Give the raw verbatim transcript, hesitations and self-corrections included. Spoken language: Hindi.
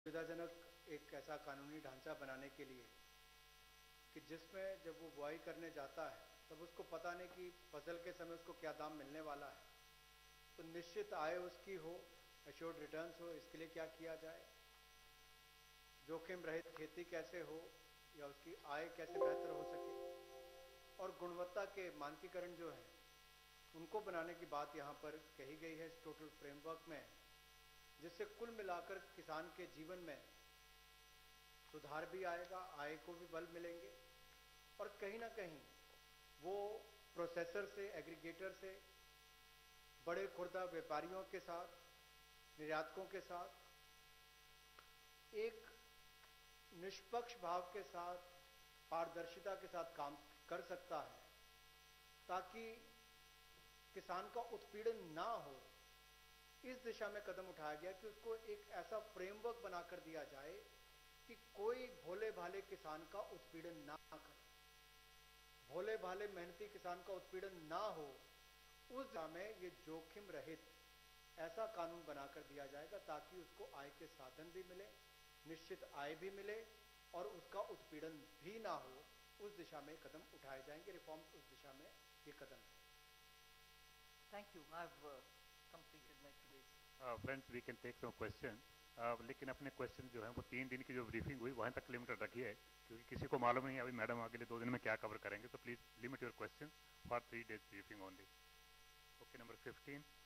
सुविधाजनक एक ऐसा कानूनी ढांचा बनाने के लिए कि जिसमें जब वो बुआई करने जाता है तब उसको पता नहीं कि फसल के समय उसको क्या दाम मिलने वाला है, तो निश्चित आय उसकी हो, एश्योर्ड रिटर्न्स हो, इसके लिए क्या किया जाए, जोखिम रहित खेती कैसे हो या उसकी आय कैसे बेहतर हो सके, और गुणवत्ता के मानकीकरण जो हैं उनको बनाने की बात यहाँ पर कही गई है इस टोटल फ्रेमवर्क में, जिससे कुल मिलाकर किसान के जीवन में सुधार भी आएगा, आय को भी बल मिलेंगे और कहीं ना कहीं वो प्रोसेसर से, एग्रीगेटर से, बड़े खुर्दा व्यापारियों के साथ, निर्यातकों के साथ एक निष्पक्ष भाव के साथ, पारदर्शिता के साथ काम कर सकता है, ताकि किसान का उत्पीड़न ना हो। इस दिशा में कदम उठाया गया कि उसको एक ऐसा फ्रेमवर्क बनाकर दिया जाए कि कोई भोले भाले किसान का उत्पीड़न ना करे, भोले भाले मेहनती किसान का उत्पीड़न ना हो। उस दिशा में ये जोखिम रहित ऐसा कानून बनाकर दिया जाएगा ताकि उसको आय के साधन भी मिले, निश्चित आय भी मिले और उसका उत्पीड़न भी ना हो। उस दिशा में कदम उठाए जाएंगे, रिफॉर्म्स उस दिशा में ये कदम है। Thank you. I've uh, completed my today's. Uh, friends, we can take some question. uh, लेकिन अपने क्वेश्चन जो है वो तीन दिन की जो ब्रीफिंग हुई वहीं तक लिमिटेड रखिए, क्योंकि किसी को मालूम नहीं है अभी मैडम अगले दो दिन में क्या कवर करेंगे, तो please limit your question for three days briefing only. Okay, number fifteen.